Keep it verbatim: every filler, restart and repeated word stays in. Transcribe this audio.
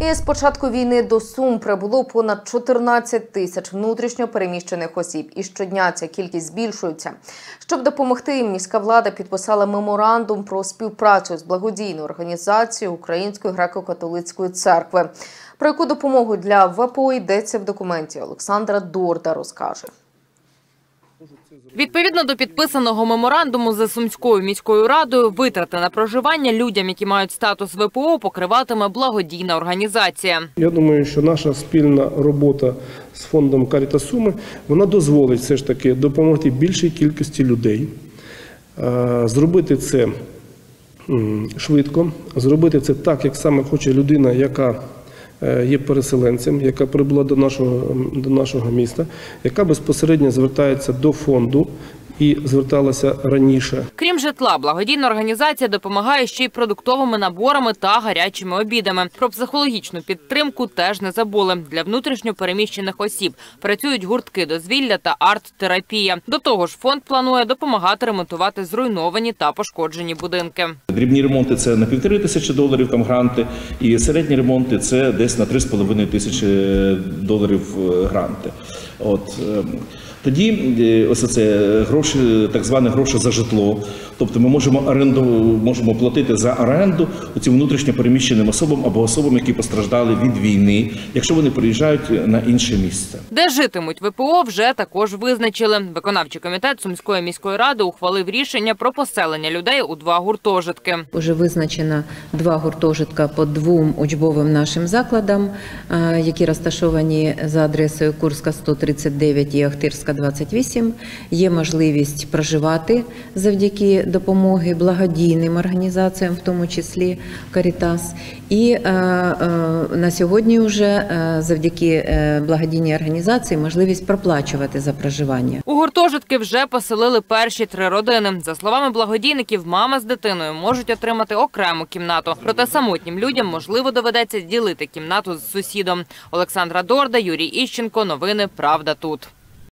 І з початку війни до Сум прибуло понад чотирнадцять тисяч внутрішньо переміщених осіб. І щодня ця кількість збільшується. Щоб допомогти їм, міська влада підписала меморандум про співпрацю з благодійною організацією Української греко-католицької церкви. Про яку допомогу для ВПО йдеться в документі, Олександра Дорда розкаже. Відповідно до підписаного меморандуму з Сумською міською радою, витрати на проживання людям, які мають статус ВПО, покриватиме благодійна організація. Я думаю, що наша спільна робота з фондом Карітас Суми, вона дозволить все ж таки допомогти більшій кількості людей, зробити це швидко, зробити це так, як саме хоче людина, яка є переселенцем, яка прибула до нашого, до нашого міста, яка безпосередньо звертається до фонду і зверталася раніше. Крім житла, благодійна організація допомагає ще й продуктовими наборами та гарячими обідами. Про психологічну підтримку теж не забули. Для внутрішньо переміщених осіб працюють гуртки дозвілля та арт-терапія. До того ж, фонд планує допомагати ремонтувати зруйновані та пошкоджені будинки. Дрібні ремонти – це на півтори тисячі доларів, там гранти, і середні ремонти – це десь на три з половиною тисячі доларів гранти. От. Тоді ось це гроші, так звані гроші за житло. Тобто ми можемо оренду, можемо платити за оренду цим внутрішньо переміщеним особам або особам, які постраждали від війни, якщо вони приїжджають на інше місце. Де житимуть ВПО, вже також визначили. Виконавчий комітет Сумської міської ради ухвалив рішення про поселення людей у два гуртожитки. Уже визначено два гуртожитка по двом учбовим нашим закладам, які розташовані за адресою Курська сто тридцять дев'ять і Ахтирська двадцять вісім. Є можливість проживати завдяки допомоги благодійним організаціям, в тому числі Карітас. І е, е, на сьогодні вже е, завдяки е, благодійній організації можливість проплачувати за проживання. У гуртожитки вже поселили перші три родини. За словами благодійників, мама з дитиною можуть отримати окрему кімнату. Проте самотнім людям, можливо, доведеться ділити кімнату з сусідом. Олександра Дорда, Юрій Іщенко. Новини «Правда тут».